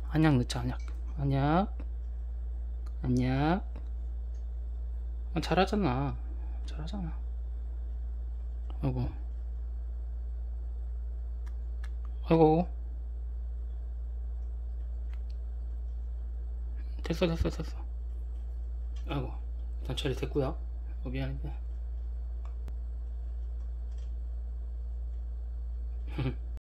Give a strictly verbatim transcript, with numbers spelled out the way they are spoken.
한약 넣자. 한약 한약 한약. 아, 잘하잖아. 잘하잖아. 아이고 아이고. 됐어 됐어 됐어. 아이고 일단 처리 됐고요. 어, 미안한데